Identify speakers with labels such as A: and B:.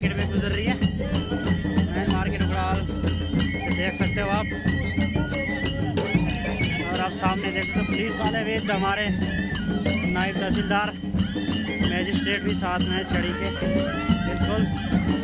A: Market में गुजर रही है। मेन मार्केट उगराल से देख सकते हो आप। और आप सामने देख सकते हो पुलिस वाले भी, हमारे नायब तहसीलदार, मैजिस्ट्रेट भी साथ में है छड़ी के। बिल्कुल